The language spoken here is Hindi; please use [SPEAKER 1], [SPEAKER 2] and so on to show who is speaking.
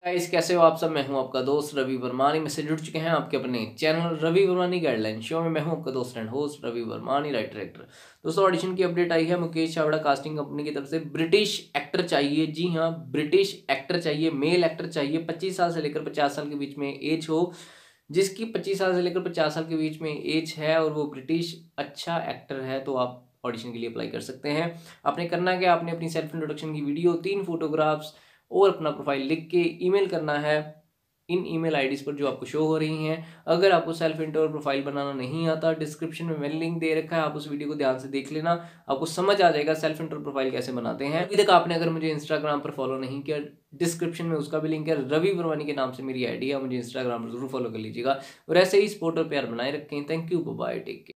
[SPEAKER 1] गाइस कैसे हो आप सब। मैं हूं आपका दोस्त रवि वर्मानी में से जुड़ चुके हैं आपके अपने channel Ravi Varmani guideline show में। मैं हूं आपका दोस्त and host Ravi Varmani writer actor. दोस्तों ऑडिशन की अपडेट आई है। मुकेश चावड़ा कास्टिंग कंपनी की तरफ से ब्रिटिश एक्टर चाहिए। जी हाँ, ब्रिटिश एक्टर चाहिए, मेल एक्टर चाहिए। 25 साल से लेकर 50 साल के बीच में एज हो। जिसकी 25 साल से लेकर 50 साल के बीच में एज है और वो ब्रिटिश अच्छा एक्टर है तो आप ऑडिशन के लिए अप्लाई कर सकते हैं। आपने करना क्या, आपने अपनी सेल्फ इंट्रोडक्शन की वीडियो, 3 फोटोग्राफ्स और अपना प्रोफाइल लिख के ईमेल करना है इन ईमेल आईडीज पर जो आपको शो हो रही हैं। अगर आपको सेल्फ इंट्रो और प्रोफाइल बनाना नहीं आता, डिस्क्रिप्शन में मैंने लिंक दे रखा है, आप उस वीडियो को ध्यान से देख लेना, आपको समझ आ जाएगा सेल्फ इंट्रो प्रोफाइल कैसे बनाते हैं। अभी तक आपने अगर मुझे इंस्टाग्राम पर फॉलो नहीं किया, डिस्क्रिप्शन में उसका भी लिंक है। रवि वर्मानी के नाम से मेरी आईडी है, मुझे इंस्टाग्राम पर जरूर फॉलो कर लीजिएगा और ऐसे ही सपोर्ट और प्यार बनाए रखें। Thank you, bye, take care.